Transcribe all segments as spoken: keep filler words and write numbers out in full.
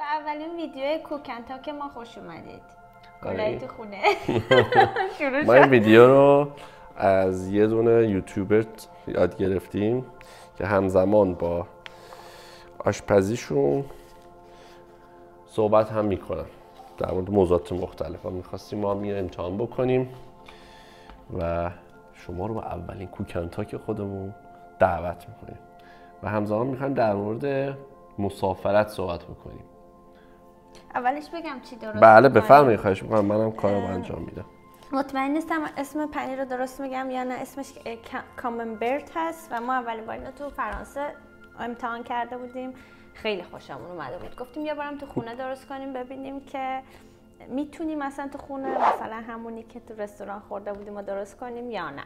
به اولین ویدیو کوکنتاک ما خوش اومدید. گلای تو خونه. ما این ویدیو رو از یه دونه یوتیوبر یاد گرفتیم که همزمان با آشپزیشون صحبت هم میکنن در مورد موضوعات مختلف. میخواستیم ما هم یه امتحان بکنیم و شما رو به اولین کوکنتاک خودمون دعوت میکنیم و همزمان میخوایم در مورد مسافرت صحبت بکنیم. اولش بگم چی درست؟ بله بفرمایید، خواهش میکنم، منم کارم انجام میدم. مطمئن نیستم اسم پنیر رو درست میگم یا نه. اسمش کاممبرت هست و ما اولین بار اینو تو فرانسه امتحان کرده بودیم. خیلی خوشمون اومده بود. گفتیم یه بارم تو خونه درست کنیم ببینیم که میتونیم مثلا تو خونه مثلا همونی که تو رستوران خورده بودیم و درست کنیم یا نه.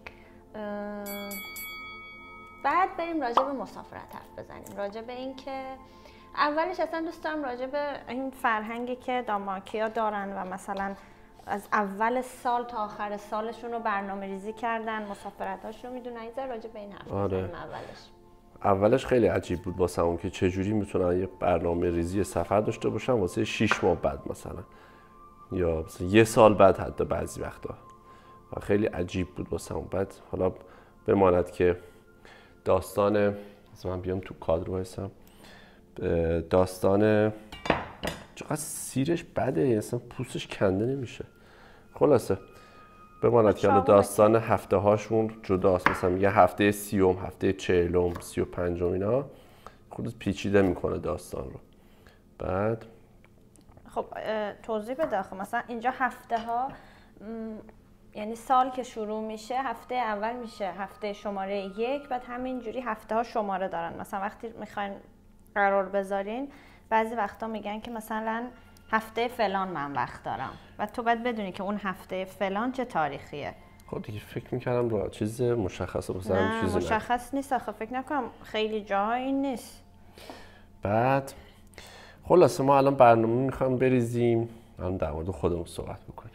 بعد بریم راجع به مسافرت حرف بزنیم. راجع به این که اولش اصلا دوست دارم راجع به این فرهنگی که دانمارکی‌ها دارن و مثلا از اول سال تا آخر سالشون رو برنامه ریزی کردن، مسافرتاشون رو میدونن. ایزا راجع به این حرف آره. بزنیم اولش. اولش خیلی عجیب بود واسه اون که چجوری میتونن یه برنامه ریزی سفر داشته باشن واسه شش ماه بعد مثلا یا مثلا یه سال بعد حتی بعضی وقتا. و خیلی عجیب بود واسه اون. بعد حالا بماند که داستان مثلا من بیام تو کادر وایسم، داستان چقدر سیرش بده، اصلا پوستش کنده نمیشه. خلاصه بماند که حالا داستان هفته هاشون جداست. مثلا یه هفته سیوم، هفته چهلم، سی و پنجم اینا خودت پیچیده میکنه داستان رو. بعد خب توضیح بده آخه مثلا اینجا هفته ها یعنی سال که شروع میشه هفته اول میشه هفته شماره یک، بعد همینجوری هفته ها شماره دارن. مثلا وقتی میخواین قرار بذارین بعضی وقتا میگن که مثلا هفته فلان من وقت دارم و تو باید بدونی که اون هفته فلان چه تاریخیه. خب دیگه فکر میکردم رو چیز مشخصه بسید. نه چیزی مشخص نیست آخه، فکر نکنم خیلی جاها این نیست. بعد خلاصه ما الان برنامه میخوایم بریزیم، الان در مورد خودمون صحبت بکنیم.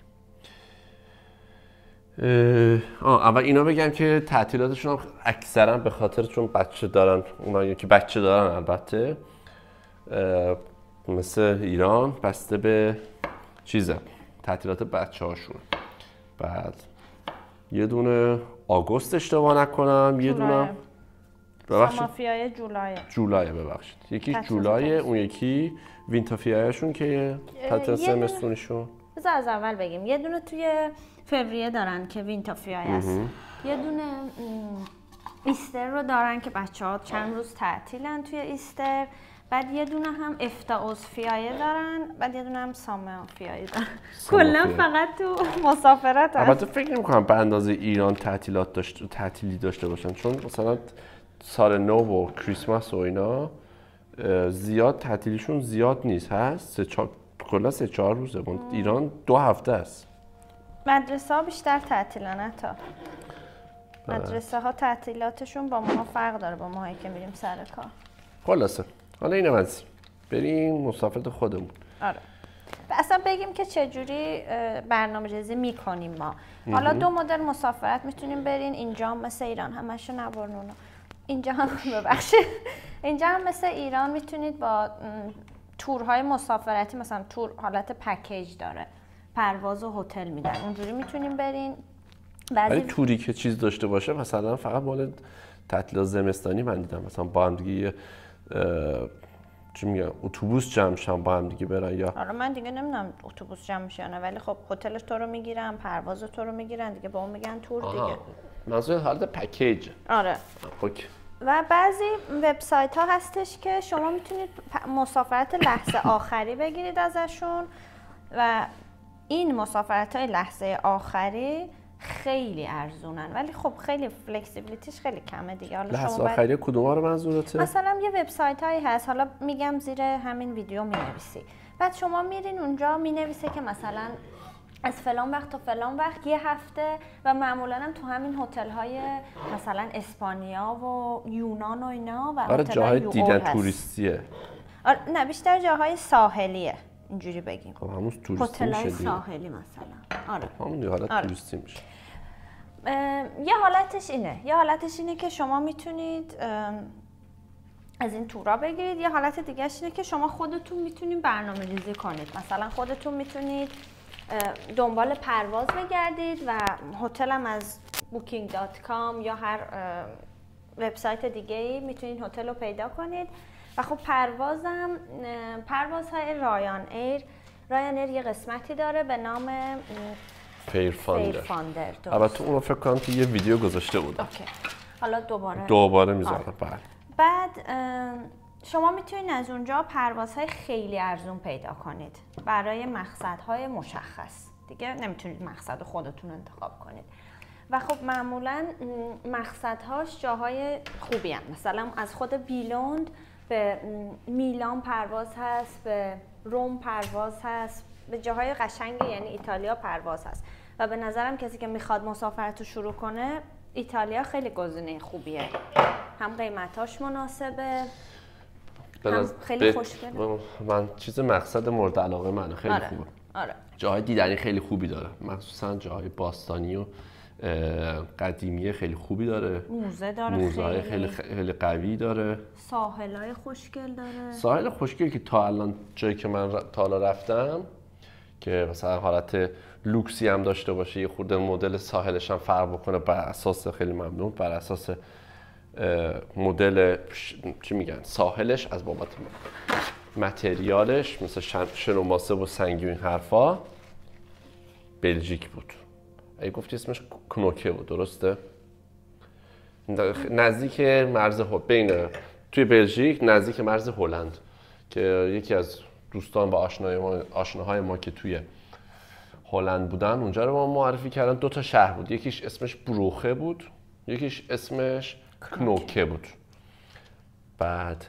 آه اول اینا بگم که تعطیلاتشون هم اکثرا به خاطر چون بچه دارن، اونایی که بچه دارن البته مثل ایران بسته به چیزه تعطیلات بچه هاشون. بعد یه دونه آگوست اشتباه نکنم، یه دونه ببخشید سامافیای جولای جولای ببخشید یکی جولای، اون یکی وینتافیایشون که تعطیلات زمستونیشون. بذار از اول بگیم. یه دونه توی فوریه دارن که وینتافیای است، یه دونه ایستر رو دارن که بچه‌ها چند روز تعطیلن توی ایستر، بعد یه دونه هم افتاوسفیایه دارن، بعد یه دونه هم سامافیایه دارن. کلا فقط تو مسافرت هست. البته فکر نمی‌کنم به اندازه ایران تعطیلات داشته تعطیلی داشته باشن، چون مثلا سال نو و کریسمس و اینا زیاد تعطیلیشون زیاد نیست، هست سه چهار کلا سه چهار روزه. ایران دو هفته است. مدرسه ها بیشتر تعطیلن. حتی مدرسه ها تعطیلاتشون با ما فرق داره، با ماهایی که میریم سر کار. خلاصه حالا اینم از بریم مسافرت خودمون. آره اصلا بگیم که چجوری برنامه ریزی میکنیم ما. حالا دو مدل مسافرت میتونیم برین. اینجا هم مثل ایران همشو نبرنونا. اینجا هم ببخشید اینجا هم مثل ایران میتونید با تورهای مسافرتی، مثلا تور حالت پکیج داره، پرواز و هتل میدن، اونجوری میتونیم برین. ولی توری که چیز داشته باشه مثلا فقط مال تعطیلات زمستانی من دیدم، مثلا با هم دیگه چی میگن اتوبوس جمع شن با هم دیگه برن. یا آره من دیگه نمیدونم اتوبوس جمع میشن، ولی خب هتل تو رو میگیرن، پرواز تو رو میگیرن دیگه، با اون میگن تور دیگه. منظور حالت پکیج. آره اوکی. و بعضی وبسایت ها هستش که شما میتونید مسافرت لحظه آخری بگیرید ازشون و این مسافرت های لحظه آخری خیلی ارزونن، ولی خب خیلی فلکسیبیلیتیش خیلی کمه دیگه. حالا لحظه شما آخری کدوما رو منظورته؟ مثلا یه وبسایت هایی هست، حالا میگم زیر همین ویدیو مینویسی، بعد شما میرین اونجا مینویسه که مثلا از فلان وقت تا فلان وقت یه هفته و معمولا هم تو همین هتل های مثلا اسپانیا و یونان و اینا و آره جاهای دیدن توریستیه. آره نه بیشتر جاهای ساحلیه اینجوری بگیم. خب همون توریستی میشه دیگه. ساحلی مثلا. آره. همون حالت آره. توریستی میشه. یه حالتش اینه، یه حالتش اینه که شما میتونید از این تورا بگیرید. یه حالت دیگه اینه که شما خودتون میتونید برنامه ریزی کنید. مثلا خودتون میتونید دنبال پرواز بگردید و هتل هم از بوکینگ دات کام یا هر وبسایت دیگه ای میتونید هتل رو پیدا کنید. و خب پروازم پروازهای رایان ایر رایان ایر یه قسمتی داره به نام فیر فاندر. فاندر. البته اون رو فکر کنم که یه ویدیو گذاشته بودم. اوکی. حالا دوباره دوباره میذارم. بله. بعد شما میتونید از اونجا پروازهای خیلی ارزون پیدا کنید برای مقصدهای مشخص. دیگه نمیتونید مقصد خودتون انتخاب کنید. و خب معمولا مقصدهاش جاهای خوبی هم. مثلا از خود بیلوند به میلان پرواز هست، به روم پرواز هست، به جاهای قشنگی یعنی ایتالیا پرواز هست. و به نظرم کسی که میخواد مسافرت رو شروع کنه ایتالیا خیلی گزینه خوبیه. هم قیمتاش مناسبه، هم خیلی خوشگله. من چیز مقصد مورد علاقه منه، خیلی آره. خوبه. آره. جاهای دیدنی خیلی خوبی داره، مخصوصا جاهای باستانی و قدیمی خیلی خوبی داره. موزه داره، موزه خیلی خیلی خیلی قوی داره. ساحلای خوشگل داره. ساحل خوشگل که تا الان جایی که من تا حالا رفتم که مثلا حالت لوکسی هم داشته باشه، یه خورده مدل ساحلش هم فرق بکنه بر اساس، خیلی ممنون، بر اساس مدل چی میگن ساحلش از بابت متریالش مثل شن و ماسه و سنگی و این حرفا بلژیک بود. اگه گفتی اسمش کنوکه بود، درسته؟ نزدیک مرز بین توی بلژیک نزدیک مرز هلند که یکی از دوستان و آشنای ما آشناهای ما که توی هلند بودن اونجا رو ما معرفی کردن. دو تا شهر بود، یکیش اسمش بروخه بود، یکیش اسمش کنوکه بود. بعد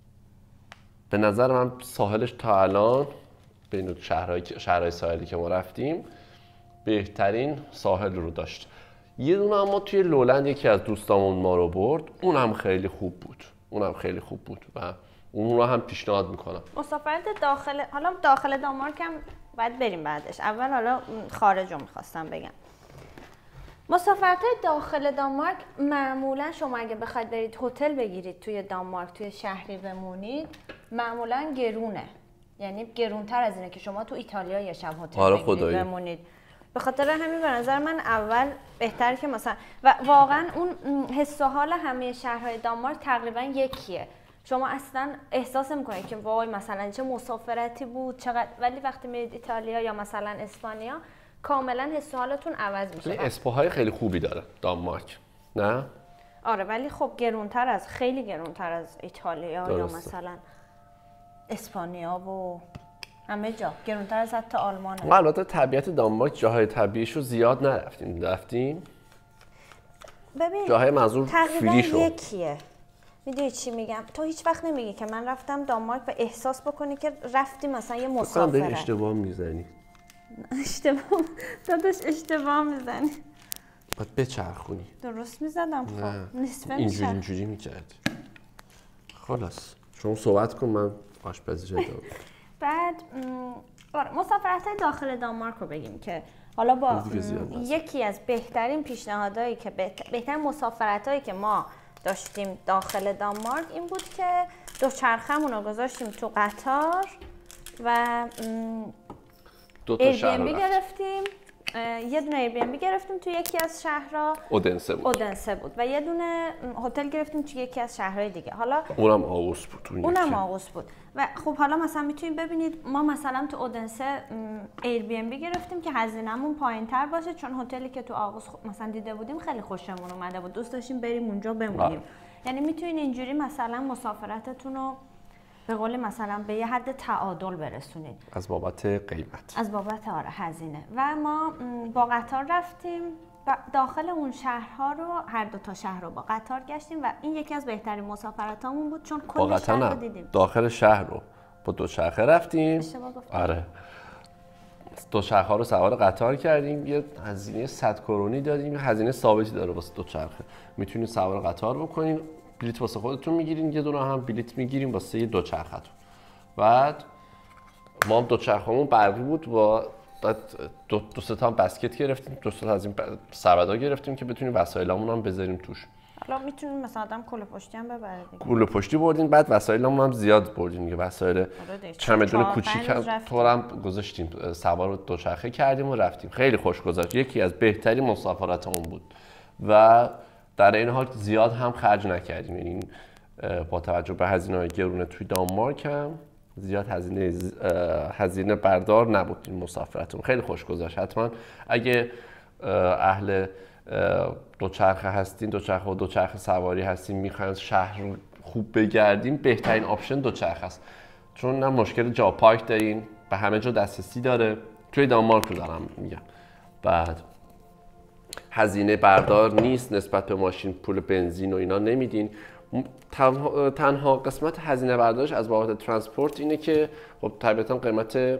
به نظر من ساحلش تا الان بین شهرهای شهرهای ساحلی که ما رفتیم بهترین ساحل رو داشت. یه دونه اما توی لولند یکی از دوستامون ما رو برد، اونم خیلی خوب بود. اونم خیلی خوب بود و اون رو هم پیشنهاد میکنم. مسافرت داخل، حالا داخل دانمارک هم باید بریم بعدش. اول حالا خارج رو میخواستم بگم. مسافرت داخل دانمارک معمولا شما اگه بخواید برید هتل بگیرید توی دانمارک، توی شهری بمونید، معمولا گرونه. یعنی گرونتر از اینه که شما تو ایتالیا یه شب هتل آره بگیرید خدایی. بمونید. به خاطر همین به نظر من اول بهتره که مثلا و واقعا اون حس و حال همه شهرهای دانمارک تقریبا یکیه. شما اصلا احساس میکنید که وای مثلا چه مسافرتی بود چقدر، ولی وقتی میرید ایتالیا یا مثلا اسپانیا کاملا حس و حالتون عوض میشه. اسپاهای خیلی خوبی داره دانمارک، نه؟ آره ولی خب گرونتر از خیلی گرونتر از ایتالیا درسته. یا مثلا اسپانیا و همه جا گرونتر از حتی آلمانه. ما البته طبیعت دانمارک جاهای طبیعیشو زیاد نرفتیم. رفتیم ببین جاهای منظور فریشو یکیه. میدونی چی میگم؟ تو هیچ وقت نمیگی که من رفتم دانمارک و احساس بکنی که رفتی مثلا یه مسافرت. تو اشتباه میزنی. اشتباه داداش اشتباه میزنی. باید بچرخونی. درست میزدم خب. نصفه اینجوری اینجوری میکردی. خلاص شما صحبت کن من آشپزی جدا. بعد آره مسافرت داخل دانمارک رو بگیم که حالا با یکی از بهترین پیشنهادهایی که بهترین مسافرتایی که ما داشتیم داخل دانمارک این بود که دوچرخه‌مون رو گذاشتیم تو قطار و دو تا ایربی‌ان‌بی گرفتیم. یه دونه ایربی‌ان‌بی گرفتیم تو یکی از شهرها، اودنسه بود. اودنسه بود و یه دونه هتل گرفتیم تو یکی از شهرهای دیگه. حالا اونم آغوست بود. اون اونم آغوست بود. و خب حالا مثلا میتونید ببینید ما مثلا تو اودنسه ایربی‌ان‌بی گرفتیم که هزینه‌مون پایین‌تر باشه، چون هتلی که تو آغوست مثلا دیده بودیم خیلی خوشمون اومده بود، دوست داشتیم بریم اونجا بمونیم. یعنی میتونید اینجوری مثلا مسافرتتون رو به قول مثلا به یه حد تعادل برسونید از بابت قیمت، از بابت آره هزینه. و ما با قطار رفتیم و داخل اون شهرها رو هر دو تا شهر رو با قطار گشتیم و این یکی از بهترین مسافرتامون بود، چون کل شهر رو دیدیم. داخل شهر رو با دوچرخه رفتیم. اشتباه گفتم. آره دوچرخه رو سوار قطار کردیم، یه هزینه صد کرونی دادیم، یه هزینه ثابتی داره واسه دوچرخه. میتونید سوار قطار بکنین، بلیط واسه خودتون میگیرین، یه دونه هم بلیط میگیریم واسه یه دوچرخه‌تون. بعد ما هم دوچرخه‌مون برقی بود و بعد دو دو سه تا هم بسکت گرفتیم، دو سه تا از این سبدا گرفتیم که بتونیم وسایلامون هم بذاریم توش. حالا میتونیم مثلا آدم کوله پشتی هم ببره دیگه. کوله پشتی بردین، بعد وسایلمون هم زیاد بردیم دیگه، وسایل چمدون کوچیک هم طورم گذاشتیم، سوار دوچرخه کردیم و رفتیم. خیلی خوش گذشت، یکی از بهترین مسافرتمون بود و در این حال زیاد هم خرج نکردیم، یعنی با توجه به هزینه‌های گرون توی دانمارک هم زیاد هزینه هزینه بردار نبود این مسافرتمون. خیلی خوش گذشت. حتما اگه اهل دوچرخه هستین، دوچرخه و دوچرخه سواری هستین، میخواین شهر رو خوب بگردین، بهترین آپشن دوچرخه است، چون نه مشکل جا پارک دارین، به همه جا دسترسی داره. توی دانمارک رو دارم میگم. بعد هزینه بردار نیست نسبت به ماشین، پول بنزین و اینا نمیدین. تنها قسمت هزینه بردارش از بابت ترانسپورت اینه که خب طبیعتا قیمت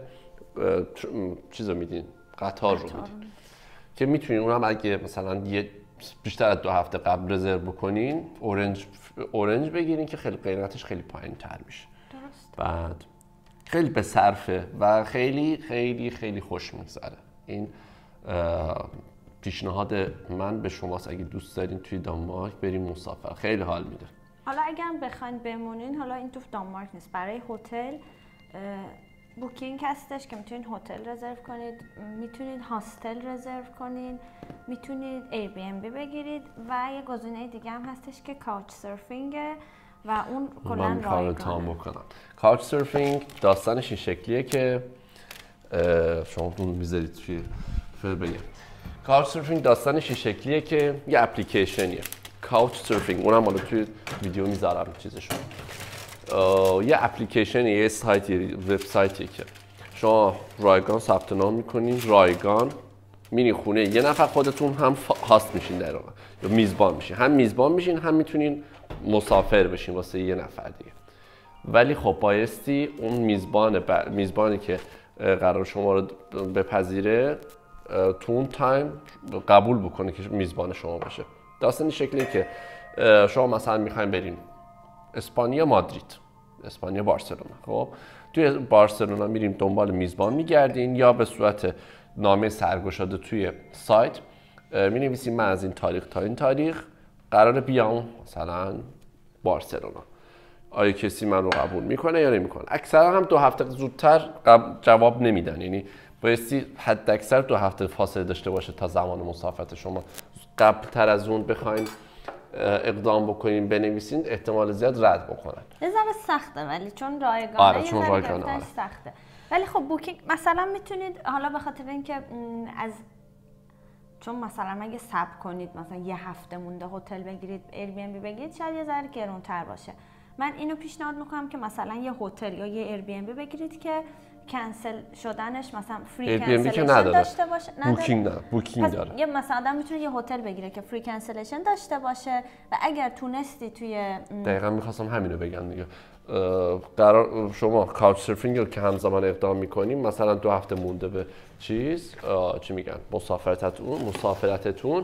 چیزو میدین، قطار رو میدین که میتونین اونم اگه مثلا یه بیشتر از دو هفته قبل رزرو بکنین، اورنج اورنج بگیرین که خیلی قیمتش خیلی پایین‌تر میشه. درست. بعد خیلی به صرفه و خیلی خیلی خیلی خوش میگذره. این پیشنهاد من به شماست اگه دوست دارین توی دانمارک بریم مسافر، خیلی حال میده. حالا اگر بخواید بمونین، حالا این تو دانمارک نیست، برای هتل بوکینگ هستش که میتونید هتل رزرو کنید، میتونید هاستل رزرو کنید، میتونید ایر بی ام بی بگیرید و یه گزینه دیگه هم هستش که کاوچ سرفینگه و اون کلا رایگانه. کاوچ سرفینگ داستانش این شکلیه که شما اون میذارید توی فیلم بگم. کاوچ سرفینگ داستانش این شکلیه که یه اپلیکیشنیه، کاوچ سرفینگ، اونم حالا توی ویدیو میذارم چیزشو. یه اپلیکیشن، یه سایتی، وبسایتی که شما رایگان ثبت نام میکنین، رایگان میرین خونه یه نفر، خودتون هم هاست میشین در واقع یا میزبان میشین، هم میزبان میشین هم میتونین مسافر بشین واسه یه نفر دیگه. ولی خب بایستی اون میزبان ب... میزبانی که قرار شما رو بپذیره تو اون تایم قبول بکنه که میزبان شما باشه. داستان این شکلیه که شما مثلا میخواین برین اسپانیا مادرید، اسپانیا بارسلونا، خب توی بارسلونا میریم دنبال میزبان میگردین یا به صورت نامه سرگشاده توی سایت مینویسیم من از این تاریخ تا این تاریخ قراره بیام مثلا بارسلونا، آیا کسی من رو قبول میکنه یا نمیکنه. اکثرا هم دو هفته زودتر جواب نمیدن، یعنی بایستی حد اکثر دو هفته فاصله داشته باشه تا زمان مسافرت شما. قبل تر از اون بخواین اقدام بکنین بنویسین، احتمال زیاد رد بکنن. یه ذره سخته ولی چون رایگانه، آره چون رایگانه آره. سخته. ولی خب بوکینگ مثلا میتونید حالا به خاطر اینکه از چون مثلا اگه صبر کنید مثلا یه هفته مونده هتل بگیرید، ایر بی ام بی بگیرید، شاید یه ذره گرونتر باشه. من اینو پیشنهاد میکنم که مثلا یه هتل یا یه ایر بی ام بی بگیرید که کنسل شدنش مثلا فری کنسلیشن داشته باشه. بوکینگ نه، بوکینگ داره. یه مثلا آدم میتونه یه هتل بگیره که فری کنسلیشن داشته باشه و اگر تونستی توی دقیقاً میخواستم همینو بگم دیگه. قرار شما کاوچ سرفینگ رو که همزمان اقدام میکنیم، مثلا دو هفته مونده به چیز چی میگن مسافرتتون مسافرتتون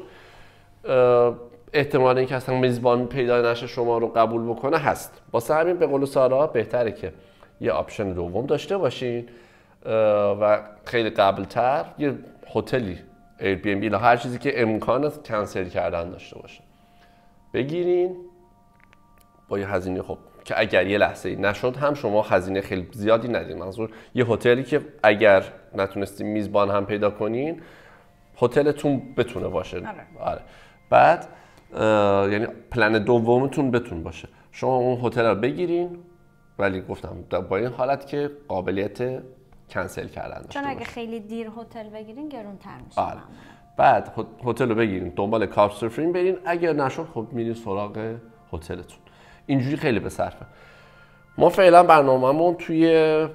احتمال اینکه اصلا میزبان پیدا نشه شما رو قبول بکنه هست. واسه همین به قول سارا بهتره که یه آپشن دوم داشته باشین و خیلی قبلتر یه هتلی، ایر بی ام بی، هر چیزی که امکان کنسل کردن داشته باشه بگیرین با یه هزینه خب که اگر یه لحظه ای نشد هم شما هزینه خیلی زیادی ندین. منظور یه هتلی که اگر نتونستین میزبان هم پیدا کنین هتلتون بتونه باشه. آره. آره. بعد یعنی پلن دومتون بتون باشه. شما اون هتل رو بگیرین ولی گفتم با این حالت که قابلیت کنسل کردن داشته چون اگه باشه. خیلی دیر هتل بگیرین گرونتر میشه. آره. بعد هتل رو بگیرین دنبال کاوچ سرفینگ برین، اگر نشد خب میرین سراغ هتلتون. اینجوری خیلی به صرفه. ما فعلا برنامه‌مون توی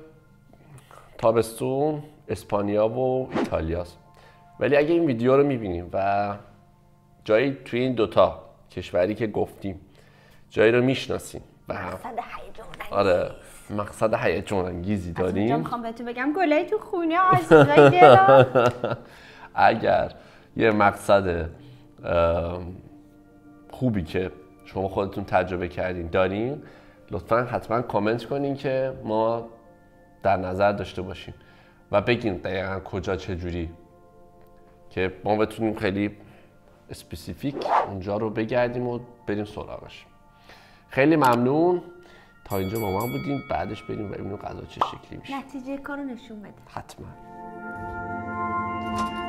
تابستون اسپانیا و ایتالیاست، ولی اگه این ویدیو رو میبینیم و جایی توی این دوتا کشوری که گفتیم جایی رو میشناسیم و مقصد هیجان انگیز، آره مقصد هیجان انگیزی داریم، از اونجا میخوام بهتون بگم گلای تو خونه آسیزای دلا. اگر یه مقصد خوبی که شما خودتون تجربه کردین دارین، لطفاً حتما کامنت کنین که ما در نظر داشته باشیم و بگین دقیقاً کجا چه جوری که ما بتونیم خیلی اسپسیفیک اونجا رو بگردیم و بریم سراغش. خیلی ممنون تا اینجا با من بودین. بعدش بریم و ببینیم غذا چه شکلی میشه. نتیجه کارو نشون بده. حتما.